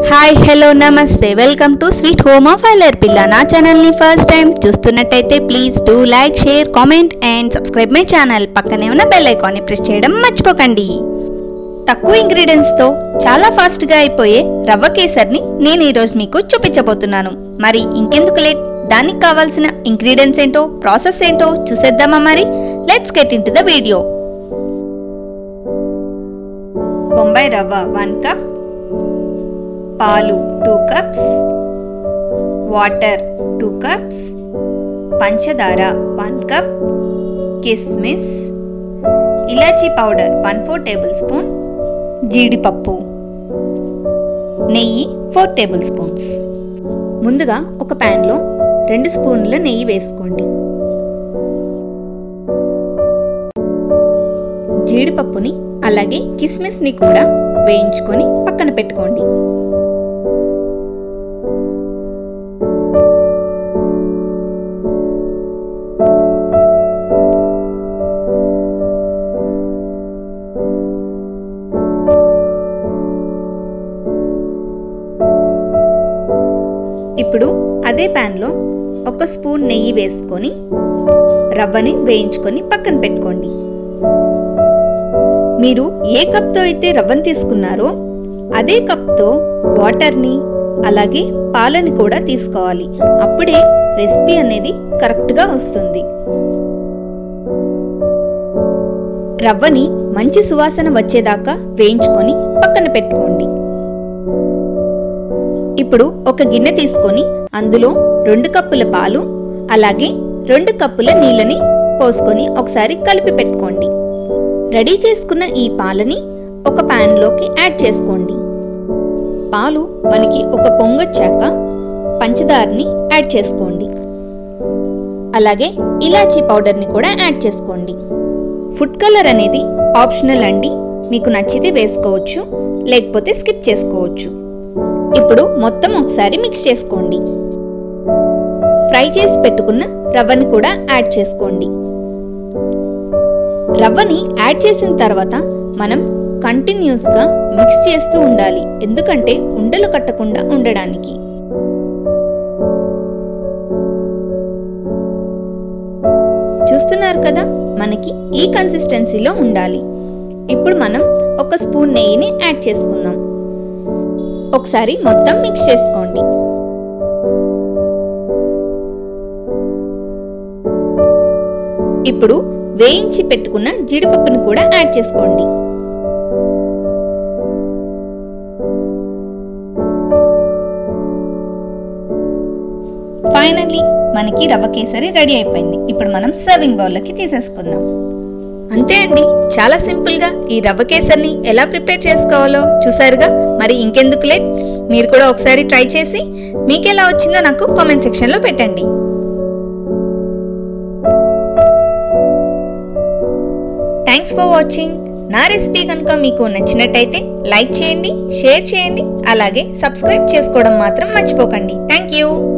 Hi hello నమస్తే welcome to sweet home of Allari Pilla. నా ఛానల్ని ఫస్ట్ టైం చూస్తున్నట్టయితే please do like, share, comment and subscribe my channel. పక్కనే ఉన్న బెల్ ఐకాన్ని ప్రెస్ చేయడం మర్చిపోకండి. తక్కువ ఇంగ్రీడియంట్స్తో చాలా ఫాస్ట్గా అయిపోయే రవ్వ కేసర్ని నేను ఈరోజు మీకు చూపించబోతున్నాను. మరి ఇంకెందుకు లేట్, దానికి కావాల్సిన ఇంగ్రీడియంట్స్ ఏంటో, ప్రాసెస్ ఏంటో చూసేద్దామా? మరి let's get in to the video. Bombay రవ్వ 1 కప్, పాలు 2 కప్స్, వాటర్ 2 కప్స్, పంచదార 1 కప్, కిస్మిస్, ఇలాచీ పౌడర్ 1/4 టేబుల్ స్పూన్, జీడిపప్పు, నెయ్యి 4 టేబుల్ స్పూన్స్. ముందుగా ఒక ప్యాన్లో 2 స్పూన్ల నెయ్యి వేసుకోండి. జీడిపప్పుని అలాగే కిస్మిస్ని కూడా వేయించుకొని పక్కన పెట్టుకోండి. ఇప్పుడు అదే ప్యాన్లో 1 స్పూన్ నెయ్యి వేసుకొని రవ్వని వేయించుకొని పక్కన పెట్టుకోండి. మీరు ఏ కప్తో అయితే రవ్వని తీసుకున్నారో అదే కప్తో వాటర్ని అలాగే పాలని కూడా తీసుకోవాలి. అప్పుడే రెసిపీ అనేది కరెక్ట్గా వస్తుంది. రవ్వని మంచి సువాసన వచ్చేదాకా వేయించుకొని పక్కన పెట్టుకోండి. ఇప్పుడు ఒక గిన్నె తీసుకొని అందులో 2 కప్పుల పాలు అలాగే 2 కప్పుల నీళ్ళని పోసుకొని ఒకసారి కలిపి పెట్టుకోండి. రెడీ చేసుకున్న ఈ పాలని ఒక ప్యాన్లోకి యాడ్ చేసుకోండి. పాలు మనకి ఒక పొంగొచ్చాక పంచదారని యాడ్ చేసుకోండి. అలాగే ఇలాచీ పౌడర్ని కూడా యాడ్ చేసుకోండి. ఫుడ్ కలర్ అనేది ఆప్షనల్ అండి, మీకు నచ్చితే వేసుకోవచ్చు లేకపోతే స్కిప్ చేసుకోవచ్చు. ఇప్పుడు మొత్తం ఒకసారి మిక్స్ చేసుకోండి. ఫ్రై చేసి పెట్టుకున్న రవ్వని కూడా యాడ్ చేసుకోండి. రవ్వని యాడ్ చేసిన తర్వాత మనం కంటిన్యూస్గా మిక్స్ చేస్తూ ఉండాలి, ఎందుకంటే ఉండలు కట్టకుండా ఉండడానికి. చూస్తున్నారు కదా, మనకి ఈ కన్సిస్టెన్సీలో ఉండాలి. ఇప్పుడు మనం 1 స్పూన్ నెయ్యిని యాడ్ చేసుకుందాం. ఒకసారి మొత్తం మిక్స్ చేసుకోండి. ఇప్పుడు వేయించి పెట్టుకున్న జీడిపప్పును కూడా యాడ్ చేసుకోండి. ఫైనల్లీ మనకి రవ్వ కేసరి రెడీ అయిపోయింది. ఇప్పుడు మనం సర్వింగ్ బౌల్లోకి తీసేసుకుందాం. అంతే అండి, చాలా సింపుల్గా ఈ రవ్వ కేసరిని ఎలా ప్రిపేర్ చేసుకోవాలో చూసారుగా. మరి ఇంకెందుకు లేట్, మీరు కూడా ఒకసారి ట్రై చేసి మీకు ఎలా వచ్చిందో నాకు కామెంట్ సెక్షన్లో పెట్టండి. Thanks for watching. నా రెసిపీ కనుక మీకు నచ్చినట్టయితే లైక్ చేయండి, షేర్ చేయండి, అలాగే సబ్స్క్రైబ్ చేసుకోవడం మాత్రం మర్చిపోకండి. Thank you.